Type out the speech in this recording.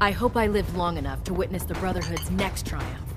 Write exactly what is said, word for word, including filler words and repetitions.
I hope I live long enough to witness the Brotherhood's next triumph.